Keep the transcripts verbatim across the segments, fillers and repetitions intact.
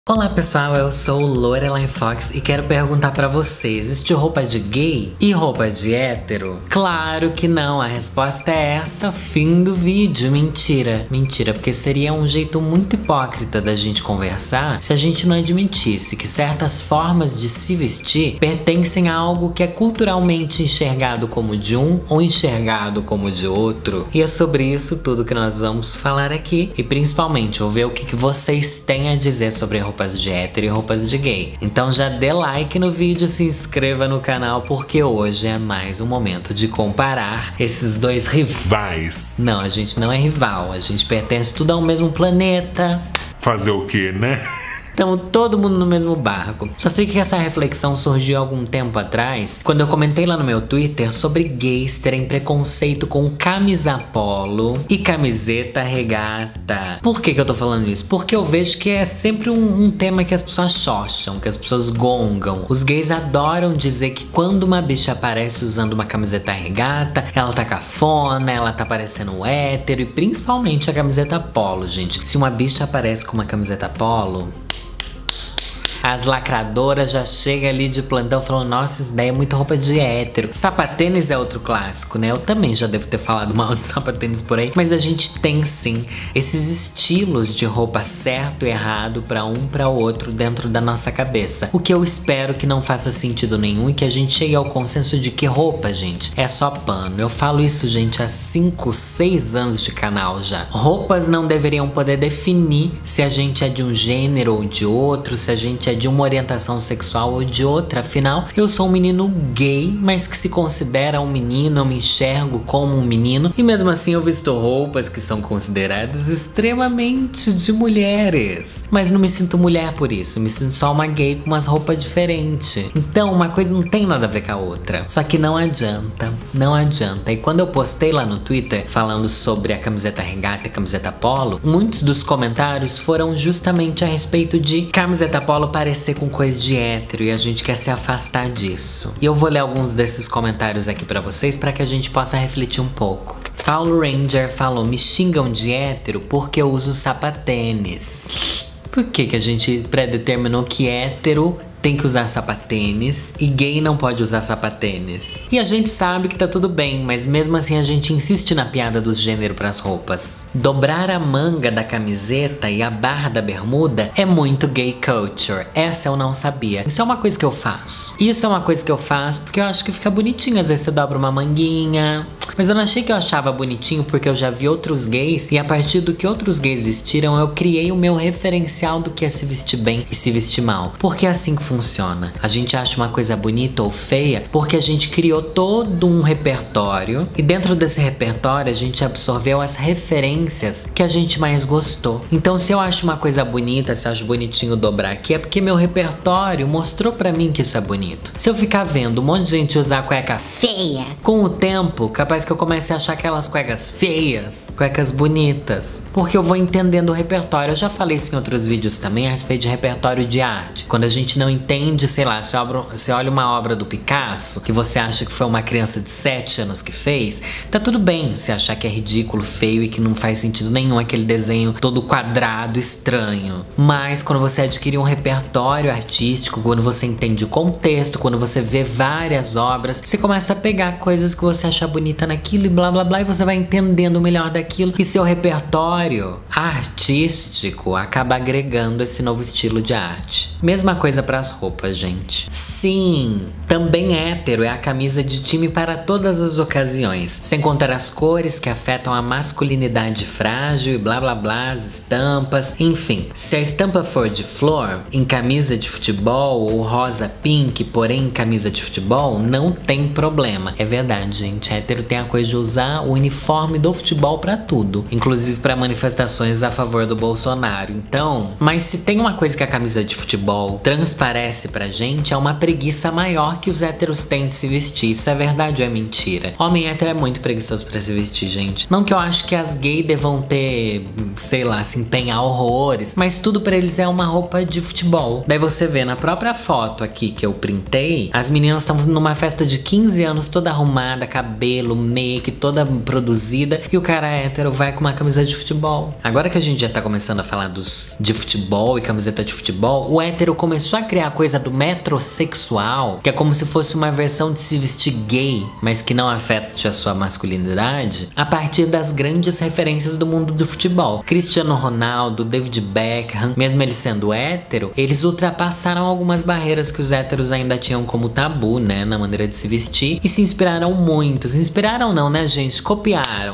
Olá pessoal, eu sou Lorelai Fox e quero perguntar pra vocês, existe roupa de gay e roupa de hétero? Claro que não, a resposta é essa, fim do vídeo. Mentira, mentira, porque seria um jeito muito hipócrita da gente conversar se a gente não admitisse que certas formas de se vestir pertencem a algo que é culturalmente enxergado como de um ou enxergado como de outro. E é sobre isso tudo que nós vamos falar aqui e principalmente vou ver o que, que vocês têm a dizer sobre a roupas de hétero e roupas de gay. Então já dê like no vídeo, se inscreva no canal, porque hoje é mais um momento de comparar esses dois rivais. Não, a gente não é rival, a gente pertence tudo ao mesmo planeta. Fazer o quê, né? Estamos todo mundo no mesmo barco. Só sei que essa reflexão surgiu algum tempo atrás, quando eu comentei lá no meu Twitter sobre gays terem preconceito com camisa polo e camiseta regata. Por que que eu tô falando isso? Porque eu vejo que é sempre um, um tema que as pessoas xoxam, que as pessoas gongam. Os gays adoram dizer que quando uma bicha aparece usando uma camiseta regata, ela tá cafona, ela tá parecendo hétero, e principalmente a camiseta polo, gente. Se uma bicha aparece com uma camiseta polo, as lacradoras já chegam ali de plantão falando: nossa, isso daí é muita roupa de hétero. Sapatênis é outro clássico, né? Eu também já devo ter falado mal de sapatênis por aí, mas a gente tem sim esses estilos de roupa certo e errado pra um pra outro dentro da nossa cabeça. O que eu espero que não faça sentido nenhum e que a gente chegue ao consenso de que roupa, gente, é só pano. Eu falo isso, gente, há cinco, seis anos de canal já. Roupas não deveriam poder definir se a gente é de um gênero ou de outro, se a gente é de uma orientação sexual ou de outra. Afinal, eu sou um menino gay, mas que se considera um menino, eu me enxergo como um menino, e mesmo assim eu visto roupas que são consideradas extremamente de mulheres. Mas não me sinto mulher por isso, me sinto só uma gay com umas roupas diferentes. Então uma coisa não tem nada a ver com a outra. Só que não adianta, não adianta. E quando eu postei lá no Twitter falando sobre a camiseta regata e a camiseta polo, muitos dos comentários foram justamente a respeito de camiseta polo parecer com coisa de hétero e a gente quer se afastar disso. E eu vou ler alguns desses comentários aqui pra vocês pra que a gente possa refletir um pouco. Paulo Ranger falou: me xingam de hétero porque eu uso sapatênis. Por que que a gente predeterminou que hétero tem que usar sapatênis e gay não pode usar sapatênis? E a gente sabe que tá tudo bem, mas mesmo assim a gente insiste na piada do gênero pras roupas. Dobrar a manga da camiseta e a barra da bermuda é muito gay culture. Essa eu não sabia. Isso é uma coisa que eu faço. Isso é uma coisa que eu faço porque eu acho que fica bonitinho. Às vezes você dobra uma manguinha. Mas eu não achei que eu achava bonitinho porque eu já vi outros gays e a partir do que outros gays vestiram, eu criei o meu referencial do que é se vestir bem e se vestir mal. Porque é assim que funciona. A gente acha uma coisa bonita ou feia porque a gente criou todo um repertório e dentro desse repertório a gente absorveu as referências que a gente mais gostou. Então se eu acho uma coisa bonita, se eu acho bonitinho dobrar aqui, é porque meu repertório mostrou pra mim que isso é bonito. Se eu ficar vendo um monte de gente usar cueca feia, com o tempo, capaz que eu comece a achar aquelas cuecas feias, cuecas bonitas, porque eu vou entendendo o repertório. Eu já falei isso em outros vídeos também a respeito de repertório de arte. Quando a gente não entende, sei lá, se você olha uma obra do Picasso, que você acha que foi uma criança de sete anos que fez, tá tudo bem se achar que é ridículo, feio e que não faz sentido nenhum aquele desenho todo quadrado, estranho. Mas quando você adquire um repertório artístico, quando você entende o contexto, quando você vê várias obras, você começa a pegar coisas que você acha bonita naquilo e blá blá blá, e você vai entendendo melhor daquilo e seu repertório artístico acaba agregando esse novo estilo de arte. Mesma coisa para as roupas, gente. Sim, também hétero é a camisa de time para todas as ocasiões, sem contar as cores que afetam a masculinidade frágil e blá blá blá, as estampas, enfim. Se a estampa for de flor em camisa de futebol ou rosa pink, porém em camisa de futebol, não tem problema. É verdade, gente, hétero tem a coisa de usar o uniforme do futebol pra tudo, inclusive pra manifestações a favor do Bolsonaro. Então, mas se tem uma coisa que a camisa de futebol transparece pra gente, é uma preguiça maior que os héteros têm de se vestir. Isso é verdade ou é mentira? Homem hétero é muito preguiçoso pra se vestir, gente. Não que eu acho que as gays devam ter, sei lá, se empenhar horrores, mas tudo pra eles é uma roupa de futebol. Daí você vê na própria foto aqui que eu printei, as meninas estão numa festa de quinze anos toda arrumada, cabelo, make, toda produzida, e o cara hétero vai com uma camisa de futebol. Agora que a gente já tá começando a falar dos, de futebol e camiseta de futebol, o hétero começou a criar a coisa do metrosexual, que é como se fosse uma versão de se vestir gay, mas que não afeta a sua masculinidade, a partir das grandes referências do mundo do futebol. Cristiano Ronaldo, David Beckham, mesmo ele sendo hétero, eles ultrapassaram algumas barreiras que os héteros ainda tinham como tabu, né, na maneira de se vestir, e se inspiraram muito. Se inspiraram não, né, gente? Copiaram.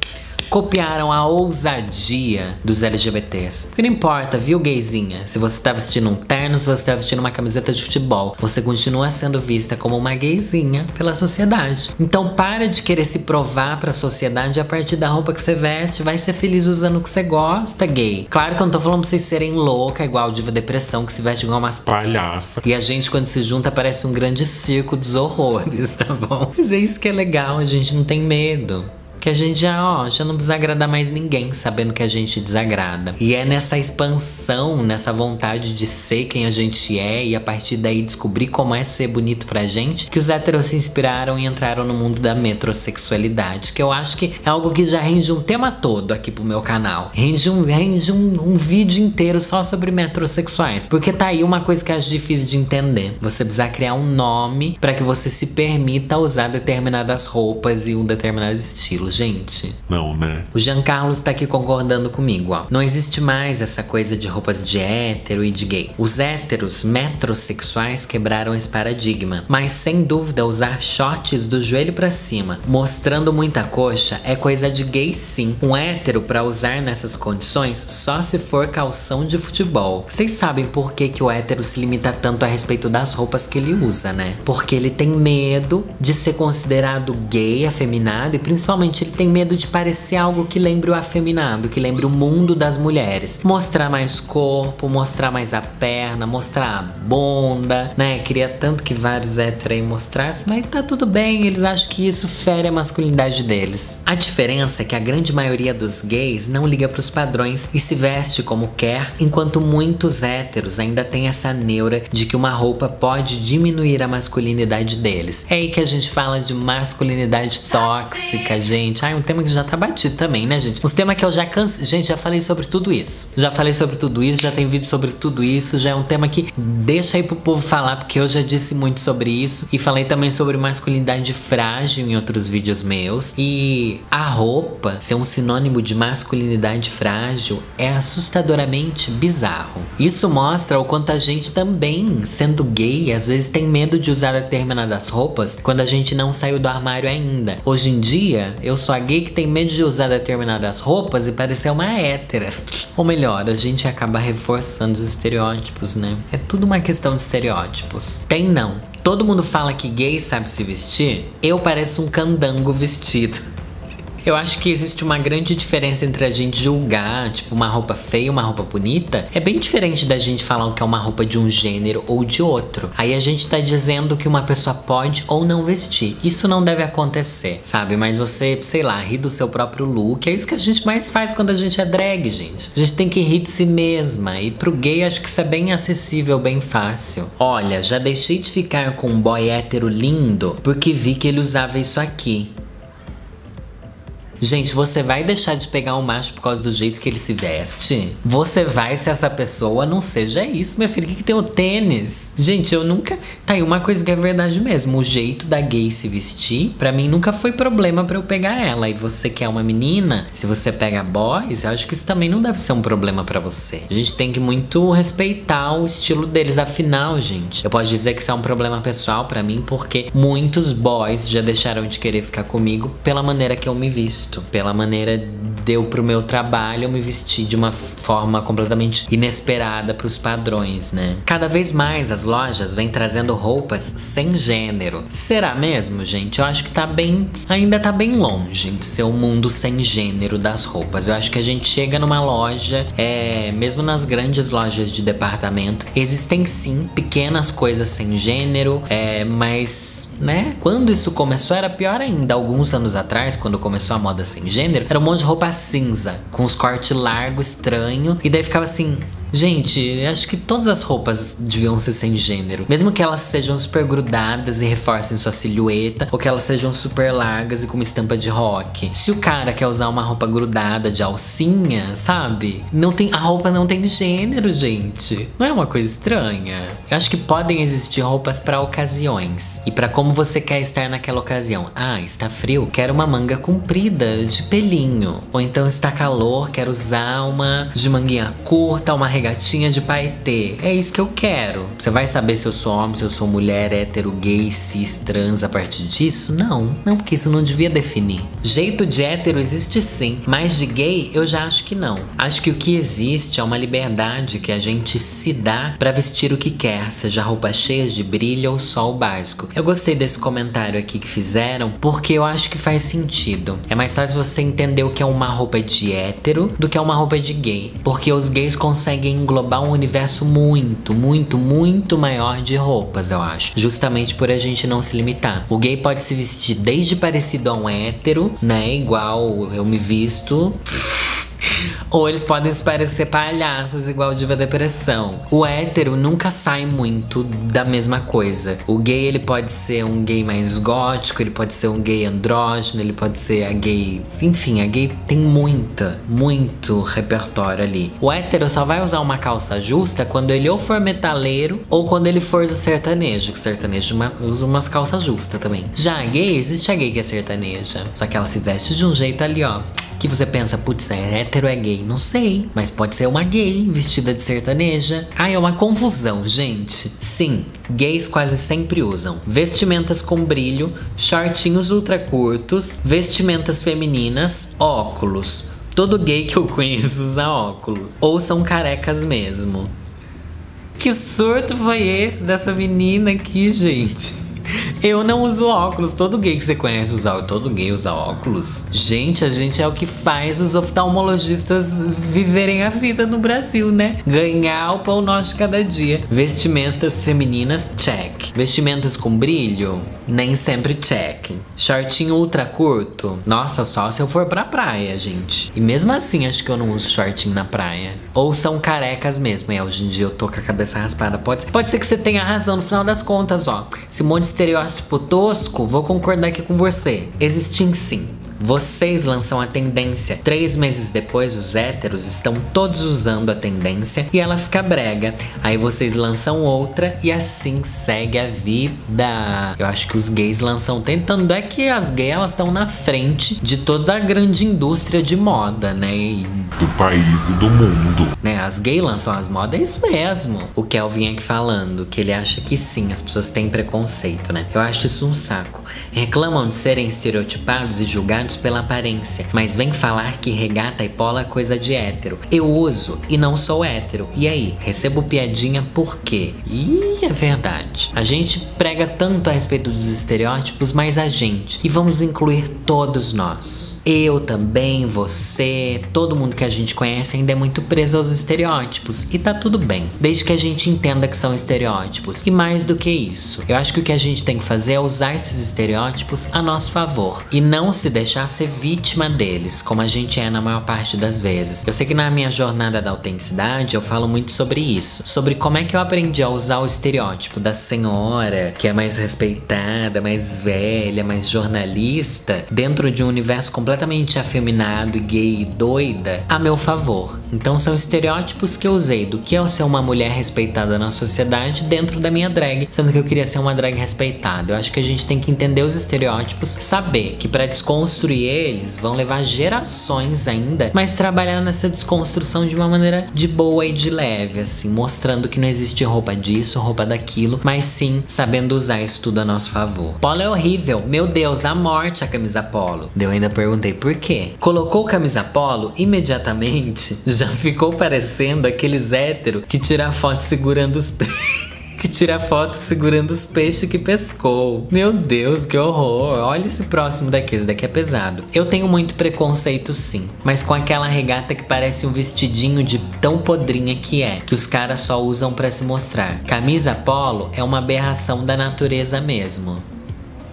Copiaram a ousadia dos L G B Ts. Porque não importa, viu, gayzinha? Se você tá vestindo um terno, se você tá vestindo uma camiseta de futebol, você continua sendo vista como uma gayzinha pela sociedade. Então para de querer se provar pra sociedade a partir da roupa que você veste. Vai ser feliz usando o que você gosta, gay. Claro que eu não tô falando pra vocês serem louca, igual Diva Depressão, que se veste igual umas palhaças. E a gente, quando se junta, parece um grande circo dos horrores, tá bom? Mas é isso que é legal, a gente não tem medo. Que a gente já, ó, já não precisa agradar mais ninguém, sabendo que a gente desagrada. E é nessa expansão, nessa vontade de ser quem a gente é, e a partir daí descobrir como é ser bonito pra gente, que os héteros se inspiraram e entraram no mundo da metrosexualidade, que eu acho que é algo que já rende um tema todo aqui pro meu canal. Rende um, rende um, um vídeo inteiro só sobre metrosexuais. Porque tá aí uma coisa que eu acho difícil de entender. Você precisa criar um nome pra que você se permita usar determinadas roupas e um determinado estilo. Gente, não, né? O Jean Carlos tá aqui concordando comigo, ó. Não existe mais essa coisa de roupas de hétero e de gay. Os héteros metrosexuais quebraram esse paradigma. Mas sem dúvida, usar shorts do joelho pra cima, mostrando muita coxa, é coisa de gay sim. Um hétero pra usar nessas condições só se for calção de futebol. Vocês sabem por que que o hétero se limita tanto a respeito das roupas que ele usa, né? Porque ele tem medo de ser considerado gay, afeminado, e principalmente ele tem medo de parecer algo que lembre o afeminado, que lembre o mundo das mulheres. Mostrar mais corpo, mostrar mais a perna, mostrar a bunda, né? Queria tanto que vários héteros aí mostrassem, mas tá tudo bem, eles acham que isso fere a masculinidade deles. A diferença é que a grande maioria dos gays não liga pros padrões e se veste como quer, enquanto muitos héteros ainda têm essa neura de que uma roupa pode diminuir a masculinidade deles. É aí que a gente fala de masculinidade tóxica, gente. Ai, um tema que já tá batido também, né, gente? Uns temas que eu já cansei. Gente, já falei sobre tudo isso. Já falei sobre tudo isso, já tem vídeo sobre tudo isso. Já é um tema que deixa aí pro povo falar, porque eu já disse muito sobre isso. E falei também sobre masculinidade frágil em outros vídeos meus. E a roupa ser um sinônimo de masculinidade frágil é assustadoramente bizarro. Isso mostra o quanto a gente também, sendo gay, às vezes tem medo de usar determinadas roupas quando a gente não saiu do armário ainda. Hoje em dia, eu sou a gay que tem medo de usar determinadas roupas e parecer uma hétera. Ou melhor, a gente acaba reforçando os estereótipos, né? É tudo uma questão de estereótipos. Tem não. Todo mundo fala que gay sabe se vestir. Eu pareço um candango vestido. Eu acho que existe uma grande diferença entre a gente julgar, tipo, uma roupa feia e uma roupa bonita. É bem diferente da gente falar que é uma roupa de um gênero ou de outro. Aí a gente tá dizendo que uma pessoa pode ou não vestir. Isso não deve acontecer, sabe? Mas você, sei lá, rir do seu próprio look. É isso que a gente mais faz quando a gente é drag, gente. A gente tem que rir de si mesma. E pro gay, acho que isso é bem acessível, bem fácil. Olha, já deixei de ficar com um boy hétero lindo porque vi que ele usava isso aqui. Gente, você vai deixar de pegar um macho por causa do jeito que ele se veste? Você vai se essa pessoa não seja isso, minha filha. O que, que tem o tênis? Gente, eu nunca... Tá aí uma coisa que é verdade mesmo. O jeito da gay se vestir, pra mim, nunca foi problema pra eu pegar ela. E você que é uma menina, se você pega boys, eu acho que isso também não deve ser um problema pra você. A gente tem que muito respeitar o estilo deles. Afinal, gente, eu posso dizer que isso é um problema pessoal pra mim, porque muitos boys já deixaram de querer ficar comigo pela maneira que eu me visto. Pela maneira deu pro meu trabalho eu me vestir de uma forma completamente inesperada pros padrões, né? Cada vez mais as lojas vêm trazendo roupas sem gênero. Será mesmo, gente? Eu acho que tá bem... Ainda tá bem longe de ser um mundo sem gênero das roupas. Eu acho que a gente chega numa loja, é, mesmo nas grandes lojas de departamento, existem sim pequenas coisas sem gênero, é, mas... né? Quando isso começou era pior ainda. Alguns anos atrás, quando começou a moda sem gênero, era um monte de roupa cinza, com os cortes largos, estranho. E daí ficava assim, Gente, acho que todas as roupas deviam ser sem gênero. Mesmo que elas sejam super grudadas e reforcem sua silhueta, ou que elas sejam super largas e com uma estampa de rock. Se o cara quer usar uma roupa grudada de alcinha, sabe? Não tem, a roupa não tem gênero, gente. Não é uma coisa estranha? Eu acho que podem existir roupas pra ocasiões e pra como você quer estar naquela ocasião. Ah, está frio? Quero uma manga comprida de pelinho. Ou então está calor, quero usar uma de manguinha curta, uma regatinha de paetê. É isso que eu quero. Você vai saber se eu sou homem, se eu sou mulher, hétero, gay, cis, trans a partir disso? Não. Não, porque isso não devia definir. Jeito de hétero existe sim, mas de gay eu já acho que não. Acho que o que existe é uma liberdade que a gente se dá pra vestir o que quer, seja roupa cheia de brilho ou só o básico. Eu gostei desse comentário aqui que fizeram, porque eu acho que faz sentido. É mais fácil você entender o que é uma roupa de hétero do que é uma roupa de gay, porque os gays conseguem englobar um universo muito, muito, muito maior de roupas, eu acho. Justamente por a gente não se limitar. O gay pode se vestir desde parecido a um hétero, né? Igual eu me visto. Ou eles podem se parecer palhaços igual o Diva Depressão. O hétero nunca sai muito da mesma coisa. O gay, ele pode ser um gay mais gótico, ele pode ser um gay andrógeno, ele pode ser a gay... Enfim, a gay tem muita, muito repertório ali. O hétero só vai usar uma calça justa quando ele ou for metaleiro ou quando ele for do sertanejo, que sertanejo usa umas calças justas também. Já a gay, existe a gay que é sertaneja, só que ela se veste de um jeito ali, ó, que você pensa, putz, é hétero, é gay? Não sei, mas pode ser uma gay vestida de sertaneja. Ah, é uma confusão, gente. Sim, gays quase sempre usam vestimentas com brilho, shortinhos ultra curtos, vestimentas femininas, óculos. Todo gay que eu conheço usa óculos. Ou são carecas mesmo. Que surto foi esse dessa menina aqui, gente? Eu não uso óculos. Todo gay que você conhece usa, todo gay usa óculos. Gente, a gente é o que faz os oftalmologistas viverem a vida no Brasil, né? Ganhar o pão nosso de cada dia. Vestimentas femininas, check. Vestimentas com brilho, nem sempre check. Shortinho ultra curto, nossa, só se eu for pra praia, gente. E mesmo assim, acho que eu não uso shortinho na praia. Ou são carecas mesmo. É, hoje em dia eu tô com a cabeça raspada. Pode, pode ser que você tenha razão no final das contas, ó. Esse monte de estereótipo tosco, vou concordar aqui com você. Existem sim. Vocês lançam a tendência. Três meses depois, os héteros estão todos usando a tendência e ela fica brega. Aí vocês lançam outra e assim segue a vida. Eu acho que os gays lançam tentando. É que as gays, elas estão na frente de toda a grande indústria de moda, né? E do país e do mundo. Né, as gays lançam as modas, é isso mesmo. O Kelvin aqui falando, que ele acha que sim, as pessoas têm preconceito, né? Eu acho isso um saco. Reclamam de serem estereotipados e julgados pela aparência, mas vem falar que regata e polo é coisa de hétero. Eu uso e não sou hétero. E aí? Recebo piadinha por quê? Ih, é verdade. A gente prega tanto a respeito dos estereótipos, mas a gente. E vamos incluir todos nós. Eu também, você, todo mundo que a gente conhece ainda é muito preso aos estereótipos. E tá tudo bem, desde que a gente entenda que são estereótipos. E mais do que isso, eu acho que o que a gente tem que fazer é usar esses estereótipos a nosso favor. E não se deixar ser vítima deles, como a gente é na maior parte das vezes. Eu sei que na minha jornada da autenticidade eu falo muito sobre isso. Sobre como é que eu aprendi a usar o estereótipo da senhora, que é mais respeitada, mais velha, mais jornalista, dentro de um universo completamente completamente afeminado, gay e doida a meu favor. Então são estereótipos que eu usei do que é ser uma mulher respeitada na sociedade dentro da minha drag, sendo que eu queria ser uma drag respeitada. Eu acho que a gente tem que entender os estereótipos, saber que para desconstruir eles vão levar gerações ainda, mas trabalhar nessa desconstrução de uma maneira de boa e de leve, assim, mostrando que não existe roupa disso, roupa daquilo, mas sim sabendo usar isso tudo a nosso favor. Polo é horrível, meu Deus, a morte a camisa polo. Eu ainda perguntei por quê. Colocou camisa polo, imediatamente já ficou parecendo aqueles héteros que tira foto segurando os peixes. Que tira foto segurando os peixes que pescou. Meu Deus, que horror. Olha esse próximo daqui, esse daqui é pesado. Eu tenho muito preconceito sim, mas com aquela regata que parece um vestidinho de tão podrinha que é, que os caras só usam pra se mostrar. Camisa polo é uma aberração da natureza mesmo.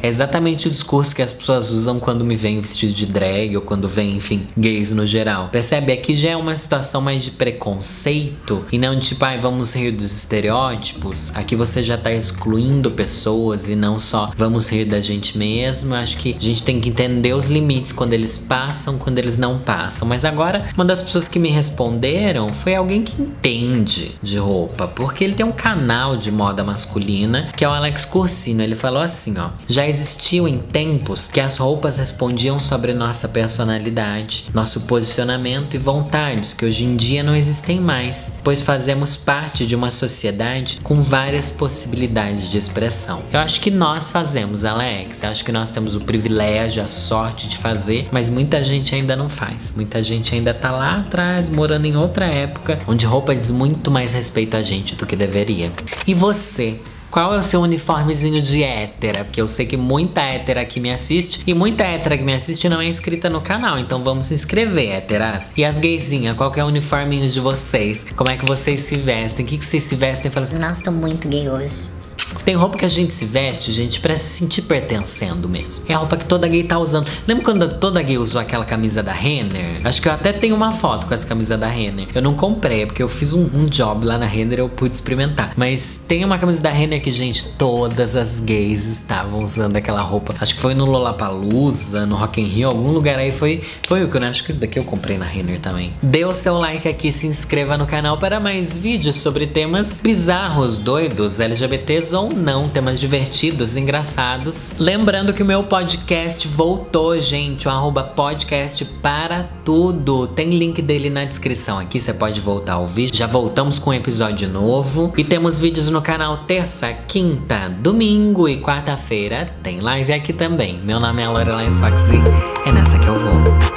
É exatamente o discurso que as pessoas usam quando me veem vestido de drag ou quando vem, enfim, gays no geral. Percebe? Aqui já é uma situação mais de preconceito e não de tipo, ai, vamos rir dos estereótipos. Aqui você já tá excluindo pessoas e não só vamos rir da gente mesmo. Eu acho que a gente tem que entender os limites quando eles passam, quando eles não passam. Mas agora, uma das pessoas que me responderam foi alguém que entende de roupa, porque ele tem um canal de moda masculina, que é o Alex Cursino. Ele falou assim, ó: já existiu em tempos que as roupas respondiam sobre nossa personalidade, nosso posicionamento e vontades, que hoje em dia não existem mais, pois fazemos parte de uma sociedade com várias possibilidades de expressão. Eu acho que nós fazemos, Alex. Eu acho que nós temos o privilégio, a sorte de fazer, mas muita gente ainda não faz. Muita gente ainda tá lá atrás, morando em outra época, onde roupa diz muito mais respeito a gente do que deveria. E você? Qual é o seu uniformezinho de hétera? Porque eu sei que muita hétera aqui me assiste e muita hétera que me assiste não é inscrita no canal, então vamos se inscrever, héteras. E as gaysinhas, qual que é o uniforminho de vocês? Como é que vocês se vestem? O que, que vocês se vestem? Falam assim, nossa, tô muito gay hoje. tem roupa que a gente se veste, gente, pra se sentir pertencendo mesmo. É a roupa que toda gay tá usando. Lembra quando toda gay usou aquela camisa da Renner? Acho que eu até tenho uma foto com essa camisa da Renner. Eu não comprei, porque eu fiz um, um job lá na Renner, eu pude experimentar. Mas tem uma camisa da Renner que, gente, todas as gays estavam usando aquela roupa. Acho que foi no Lollapalooza, no Rock in Rio, algum lugar aí foi, foi o que eu acho que isso daqui eu comprei na Renner também. Dê o seu like aqui, se inscreva no canal para mais vídeos sobre temas bizarros, doidos, L G B Ts ou não, temas divertidos, engraçados. Lembrando que o meu podcast voltou, gente, o arroba podcast para tudo. Tem link dele na descrição aqui, você pode voltar a ouvir. Já voltamos com um episódio novo. E temos vídeos no canal terça, quinta, domingo e quarta-feira. Tem live aqui também. Meu nome é Lorelai Fox e é nessa que eu vou.